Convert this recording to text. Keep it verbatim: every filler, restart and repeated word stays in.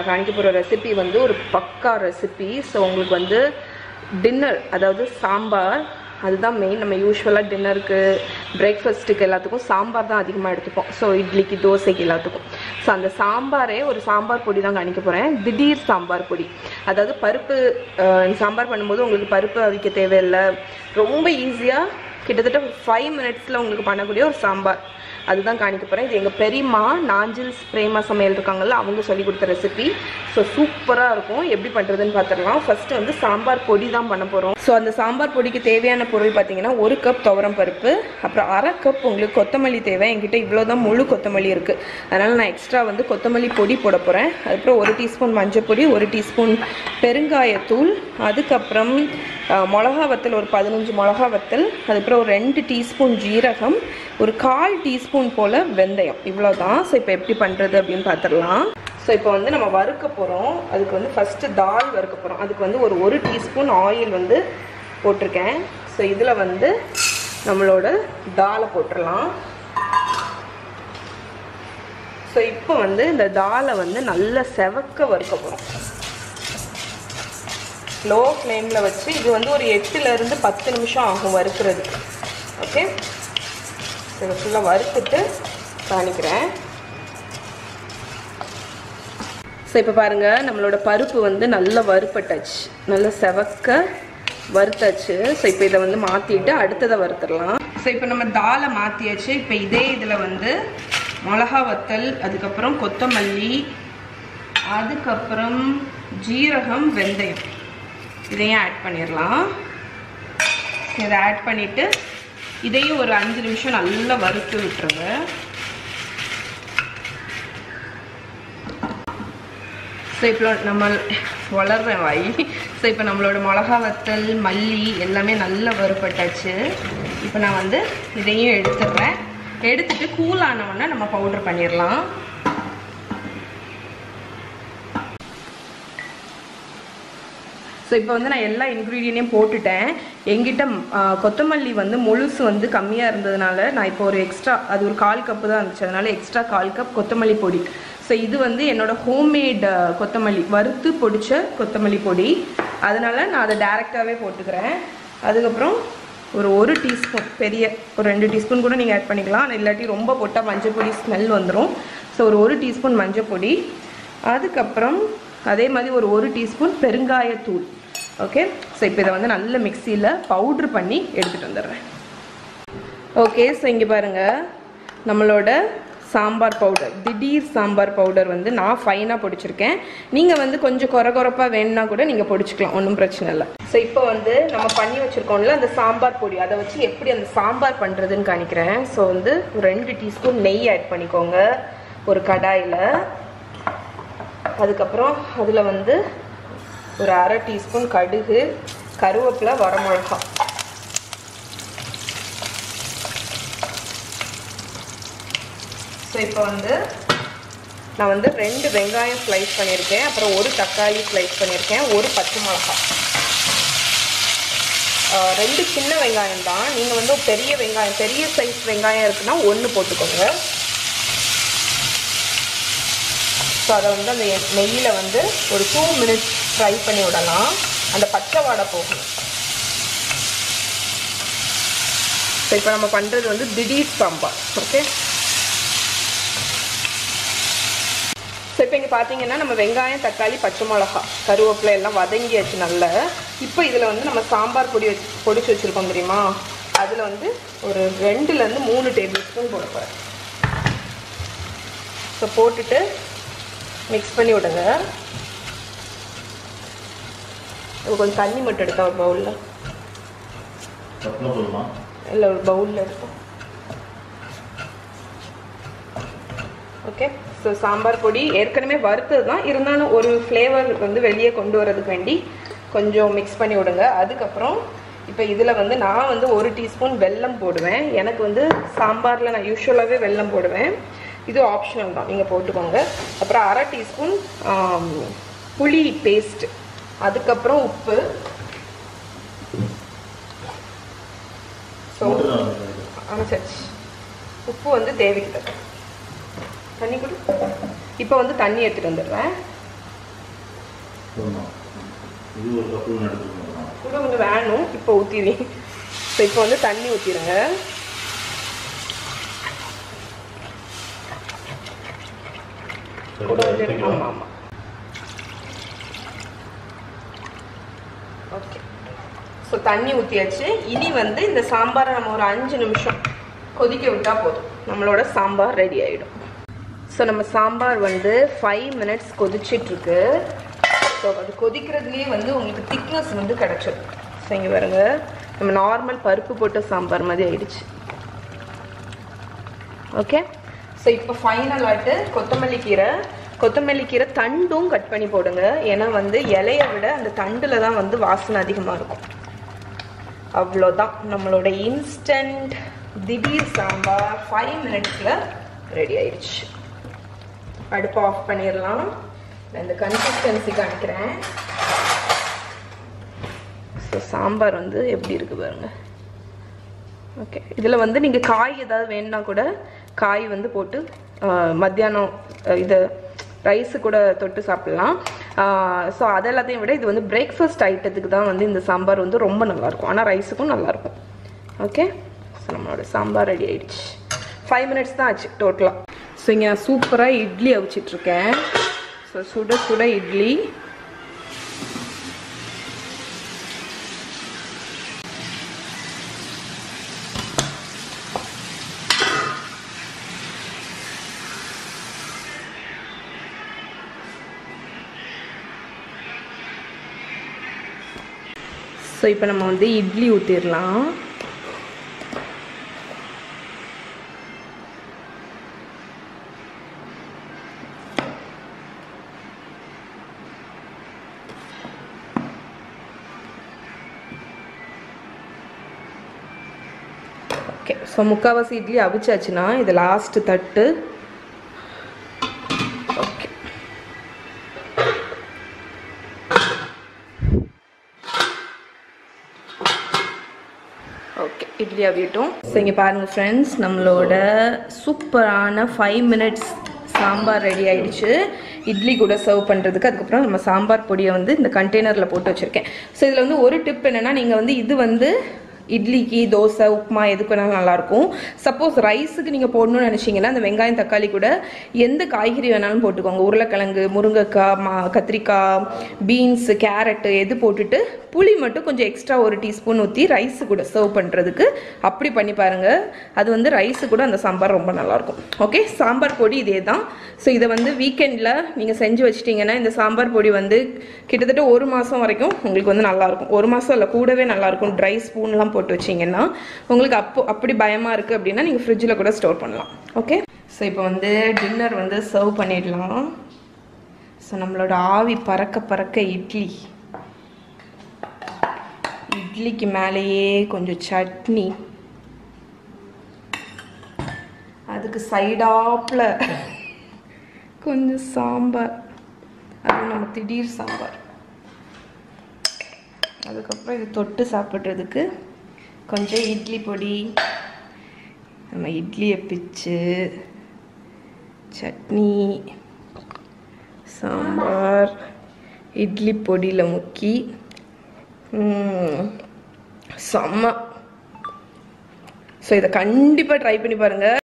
காணிக்க போகிற ரெசிபி வந்து ஒரு பக்கா ரெசிபி. ஸோ உங்களுக்கு வந்து டின்னர், அதாவது சாம்பார், அதுதான் மெயின். நம்ம யூஸ்வலாக டின்னருக்கு, பிரேக்ஃபாஸ்ட்டுக்கு எல்லாத்துக்கும் சாம்பார் தான் அதிகமாக எடுத்துப்போம். ஸோ இட்லிக்கு, தோசைக்கு எல்லாத்துக்கும். ஸோ அந்த சாம்பாரே ஒரு சாம்பார் பொடி தான் காணிக்க போகிறேன். திடீர் சாம்பார் பொடி. அதாவது பருப்பு சாம்பார் பண்ணும்போது உங்களுக்கு பருப்பு அவிக்க தேவையில்லை, ரொம்ப ஈஸியாக கிட்டத்தட்ட ஃபைவ் மினிட்ஸில் உங்களுக்கு பண்ணக்கூடிய ஒரு சாம்பார், அதுதான் காணிக்க போகிறேன். இது எங்கள் பெரியம்மா நாஞ்சில் பிரேமா சமையல் இருக்காங்கல்ல, அவங்க சொல்லி கொடுத்த ரெசிபி. ஸோ சூப்பராக இருக்கும். எப்படி பண்ணுறதுன்னு பார்த்துடலாம். ஃபஸ்ட்டு வந்து சாம்பார் பொடி தான் பண்ண போகிறோம். ஸோ அந்த சாம்பார் பொடிக்கு தேவையான பொருள் பார்த்தீங்கன்னா, ஒரு கப் துவரம் பருப்பு, அப்புறம் அரை கப் உங்களுக்கு கொத்தமல்லி தேவை. என்கிட்ட இவ்வளோ தான் முழு கொத்தமல்லி இருக்குது, அதனால் நான் எக்ஸ்ட்ரா வந்து கொத்தமல்லி பொடி போட போகிறேன். அதுக்கப்புறம் ஒரு டீஸ்பூன் மஞ்சள் பொடி, ஒரு டீஸ்பூன் பெருங்காயத்தூள், அதுக்கப்புறம் மிளகா வத்தல் ஒரு பதினஞ்சு மிளகா வத்தல், அதுக்கப்புறம் ஒரு ரெண்டு டீஸ்பூன் ஜீரகம், ஒரு கால் டீஸ்பூன் போல் வெந்தயம், இவ்வளோ தான். ஸோ இப்போ எப்படி பண்ணுறது அப்படின்னு பார்த்துடலாம். ஸோ இப்போ வந்து நம்ம வறுக்க போகிறோம். அதுக்கு வந்து ஃபஸ்ட்டு தால் வறுக்க போகிறோம். அதுக்கு வந்து ஒரு ஒரு டீஸ்பூன் ஆயில் வந்து போட்டிருக்கேன். ஸோ இதில் வந்து நம்மளோட தாலை போட்டுடலாம். ஸோ இப்போ வந்து இந்த தாலை வந்து நல்லா செவக்க வறுக்க போகிறோம். லோ ஃப்ளேமில் வச்சு. இது வந்து ஒரு எட்டுலேருந்து பத்து நிமிஷம் ஆகும் வறுக்கிறதுக்கு. ஓகே, இதை ஃபுல்லாக வறுத்துட்டு காணிக்கிறேன். ஸோ இப்போ பாருங்கள், நம்மளோட பருப்பு வந்து நல்லா வறுப்பட்டாச்சு, நல்லா செவக்க வறுத்தாச்சு. ஸோ இப்போ இதை வந்து மாற்றிட்டு அடுத்ததை வறுத்துடலாம். ஸோ இப்போ நம்ம தாலை மாற்றியாச்சு. இப்போ இதே இதில் வந்து மிளகா வத்தல், அதுக்கப்புறம் கொத்தமல்லி, அதுக்கப்புறம் ஜீரகம், வெந்தயம், இதையும் ஆட் பண்ணிடலாம். இதை ஆட் பண்ணிவிட்டு இதையும் ஒரு அஞ்சு நிமிஷம் நல்லா வறுத்து விட்டுருங்க. ஸோ இப்போ நம்ம வளர்ற வாய். ஸோ இப்போ நம்மளோட மிளகா வத்தல், மல்லி எல்லாமே நல்லா வறுப்பட்டாச்சு. இப்போ நான் வந்து இதையும் எடுத்துடுறேன். எடுத்துட்டு கூல் ஆனவுடனே நம்ம பவுடர் பண்ணிடலாம். ஸோ இப்போ வந்து நான் எல்லா இன்க்ரீடியன்ட்டையும் போட்டுட்டேன். எங்கிட்ட கொத்தமல்லி வந்து முழுசு வந்து கம்மியாக இருந்ததுனால நான் இப்போ ஒரு எக்ஸ்ட்ரா, அது ஒரு கால் கப்பு தான் இருந்துச்சு, அதனால எக்ஸ்ட்ரா கால் கப் கொத்தமல்லி பொடி. ஸோ இது வந்து என்னோட ஹோம்மேட் கொத்தமல்லி, வறுத்து பொடிச்ச கொத்தமல்லி பொடி, அதனால நான் அதை டேரெக்டாகவே போட்டுக்கிறேன். அதுக்கப்புறம் ஒரு ஒரு டீஸ்பூன், பெரிய ஒரு ரெண்டு டீஸ்பூன் கூட நீங்கள் ஆட் பண்ணிக்கலாம். ஆனால் இல்லாட்டி ரொம்ப போட்டால் மஞ்சள் பொடி ஸ்மெல் வந்துடும். ஸோ ஒரு ஒரு டீஸ்பூன் மஞ்சள் பொடி, அதுக்கப்புறம் அதே மாதிரி ஒரு ஒரு டீஸ்பூன் பெருங்காயத்தூள். ஓகே, ஸோ இப்போ இதை வந்து நல்ல மிக்சியில் பவுட்ரு பண்ணி எடுத்துகிட்டு வந்துடுறேன். ஓகே, ஸோ இங்கே பாருங்கள், நம்மளோட சாம்பார் பவுடர், திடீர் சாம்பார் பவுடர் வந்து நான் ஃபைனாக பொடிச்சிருக்கேன். நீங்கள் வந்து கொஞ்சம் குறை குறைப்பாக வேணுன்னா கூட நீங்கள் பொடிச்சிக்கலாம், ஒன்றும் பிரச்சனை இல்லை. ஸோ இப்போ வந்து நம்ம பண்ணி வச்சுருக்கோம்ல அந்த சாம்பார் பொடி, அதை வச்சு எப்படி அந்த சாம்பார் பண்ணுறதுன்னு காணிக்கிறேன். ஸோ வந்து ஒரு ரெண்டு டீஸ்பூன் நெய் ஆட் பண்ணிக்கோங்க ஒரு கடாயில். அதுக்கப்புறம் அதில் வந்து ஒரு அரை டீஸ்பூன் கடுகு, கருவேப்பிலை, வரமிளகா. ஸோ இப்போ வந்து நான் வந்து ரெண்டு வெங்காயம் ஸ்லைஸ் பண்ணியிருக்கேன், அப்புறம் ஒரு தக்காளி ஸ்லைஸ் பண்ணியிருக்கேன், ஒரு பச்சை மிளகா, ரெண்டு சின்ன வெங்காயம் தான். நீங்கள் வந்து பெரிய வெங்காயம், பெரிய சைஸ் வெங்காயம் இருக்குன்னா ஒன்று போட்டுக்கோங்க. ஸோ அதை வந்து அந்த நெய்யில் வந்து ஒரு டூ மினிட்ஸ் ஃப்ரை பண்ணி விடலாம், அந்த பச்சை வாடை போகணும். ஸோ இப்போ நம்ம பண்ணுறது வந்து திடீர் சாம்பார். ஓகே, ஸோ இப்போ இங்கே பார்த்தீங்கன்னா நம்ம வெங்காயம், தக்காளி, பச்சை மிளகா, கருவேப்பிலை எல்லாம் வதங்கியாச்சு நல்லா. இப்போ இதில் வந்து நம்ம சாம்பார் பொடி வச்சு பொடிச்சு வச்சுருக்கோம் தெரியுமா, அதில் வந்து ஒரு ரெண்டுலேருந்து மூணு டேபிள் ஸ்பூன் போட போகிறேன். ஸோ போட்டுட்டு மிக்ஸ் பண்ணி விடுங்க. கொஞ்சம் தண்ணி மட்டும் எடுத்தா ஒரு பவுலில், இல்லை ஒரு பவுலில் எடுத்தோம். ஓகே, ஸோ சாம்பார் பொடி ஏற்கனவே வறுத்தது தான், இருந்தாலும் ஒரு ஃப்ளேவர் வந்து வெளியே கொண்டு வரதுக்கு வேண்டி கொஞ்சம் மிக்ஸ் பண்ணி விடுங்க. அதுக்கப்புறம் இப்போ இதில் வந்து நான் வந்து ஒரு டீஸ்பூன் வெல்லம் போடுவேன். எனக்கு வந்து சாம்பாரில் நான் யூஸ்வலாகவே வெல்லம் போடுவேன், இது ஆப்ஷனல் தான், நீங்கள் போட்டுக்கோங்க. அப்புறம் அரை டீஸ்பூன் புளி பேஸ்ட், அதுக்கப்புறம் உப்பு. ஸோ அனுசரிச்சு உப்பு வந்து தேவைக்கு தக்க தண்ணி கொடு. இப்போ வந்து தண்ணி எடுத்துகிட்டு வந்துடுறேன். கூட கொஞ்சம் வேணும். இப்போ ஊற்றிடுங்க. ஸோ இப்போ வந்து தண்ணி ஊற்றிடுங்க. கூட வந்து ஆமாம் ஆமாம் ஓகே. ஸோ தண்ணி ஊற்றியாச்சு. இனி வந்து இந்த சாம்பாரை நம்ம ஒரு அஞ்சு நிமிஷம் கொதிக்க விட்டால் போதும், நம்மளோட சாம்பார் ரெடி ஆகிடும். ஸோ நம்ம சாம்பார் வந்து ஃபைவ் மினிட்ஸ் கொதிச்சிட்ருக்கு. ஸோ அது கொதிக்கிறதுலேயே வந்து உங்களுக்கு திக்னஸ் வந்து கிடச்சிடும். ஸோ இங்கே பாருங்க, நம்ம நார்மல் பருப்பு போட்ட சாம்பார் மாதிரி ஆயிடுச்சு. ஓகே. ஸோ இப்போ ஃபைனல் ஆகிட்டு கொத்தமல்லி கீரை கொத்தமல்லி கீரை தண்டும் கட் பண்ணி போடுங்க. ஏன்னா வந்து இலையை விட அந்த தண்டில் தான் வந்து வாசனை அதிகமாக இருக்கும். அவ்வளோதான், நம்மளோட இன்ஸ்டன்ட் திடீர் சாம்பார் ஃபைவ் மினிட்ஸில் ரெடி ஆயிடுச்சு. அடுப்பு ஆஃப் பண்ணிடலாம். நான் இந்த கன்சிஸ்டன்சி காமிக்கிறேன். ஸோ சாம்பார் வந்து எப்படி இருக்கு பாருங்க. ஓகே. இதில் வந்து நீங்கள் காய் ஏதாவது வேணுன்னா கூட காய் வந்து போட்டு மத்தியானம் இது ரைஸு கூட தொட்டு சாப்பிட்லாம். ஸோ அதெல்லாத்தையும் விட இது வந்து பிரேக்ஃபாஸ்ட் ஐட்டத்துக்கு தான் வந்து இந்த சாம்பார் வந்து ரொம்ப நல்லாயிருக்கும். ஆனால் ரைஸுக்கும் நல்லாயிருக்கும். ஓகே. ஸோ நம்மளோட சாம்பார் ரெடி ஆயிடுச்சு. ஃபைவ் மினிட்ஸ் தான் ஆச்சு டோட்டலாக. ஸோ இங்கே நான் சூப்பராக இட்லி அவிச்சிட்ருக்கேன். ஸோ சுட சுட இட்லி. ஸோ இப்போ நம்ம வந்து இட்லி ஊற்றிடலாம். ஓகே. ஸோ முக்கால்வாசி இட்லி அவிச்சாச்சுன்னா இது லாஸ்ட்டு தட்டு. ஓகே. ஓகே, இட்லி அவியட்டும். ஸோ இங்கே பாருங்கள் ஃப்ரெண்ட்ஸ், நம்மளோட சூப்பரான ஃபைவ் மினிட்ஸ் சாம்பார் ரெடி ஆகிடுச்சு. இட்லி கூட சர்வ் பண்ணுறதுக்கு. அதுக்கப்புறம் நம்ம சாம்பார் பொடியை வந்து இந்த கண்டெய்னரில் போட்டு வச்சுருக்கேன். ஸோ இதில் வந்து ஒரு டிப் என்னென்னா, நீங்கள் வந்து இது வந்து இட்லிக்கு, தோசை, உப்புமா எதுக்கு வேணாலும் நல்லாயிருக்கும். சப்போஸ் ரைஸுக்கு நீங்கள் போடணும்னு நினச்சிங்கன்னா அந்த வெங்காயம் தக்காளி கூட எந்த காய்கறி வேணாலும் போட்டுக்கோங்க. உருளைக்கிழங்கு, முருங்கைக்காய், மா கத்திரிக்காய், பீன்ஸு, கேரட்டு எது போட்டுட்டு புளி மட்டும் கொஞ்சம் எக்ஸ்ட்ரா ஒரு டீஸ்பூன் ஊற்றி ரைஸு கூட சர்வ் பண்ணுறதுக்கு அப்படி பண்ணி பாருங்கள். அது வந்து ரைஸு கூட அந்த சாம்பார் ரொம்ப நல்லாயிருக்கும். ஓகே. சாம்பார் பொடி இதே தான். ஸோ இதை வந்து வீக்கெண்டில் நீங்கள் செஞ்சு வச்சிட்டிங்கன்னா இந்த சாம்பார் பொடி வந்து கிட்டத்தட்ட ஒரு மாதம் வரைக்கும் உங்களுக்கு வந்து நல்லாயிருக்கும். ஒரு மாதம் இல்லை, கூடவே நல்லாயிருக்கும். ட்ரை ஸ்பூன்லாம் போட்டு வச்சிங்கன்னா உங்களுக்கு அப்போ அப்படி பயமாக இருக்குது அப்படின்னா நீங்கள் ஃப்ரிட்ஜில் கூட ஸ்டோர் பண்ணலாம். ஓகே. ஸோ இப்போ வந்து டின்னர் வந்து சர்வ் பண்ணிடலாம். ஸோ நம்மளோட ஆவி பறக்க பறக்க இட்லி, இட்லிக்கு மேலேயே கொஞ்சம் சட்னி, அதுக்கு சைடாப்பில் கொஞ்சம் சாம்பார், அது நம்ம திடீர் சாம்பார். அதுக்கப்புறம் இது தொட்டு சாப்பிட்றதுக்கு கொஞ்சம் இட்லி பொடி, நம்ம இட்லியை பிச்சு, சட்னி, சாம்பார், இட்லி பொடியில் முக்கி செம்ம. ஸோ இதை கண்டிப்பாக ட்ரை பண்ணி பாருங்கள்.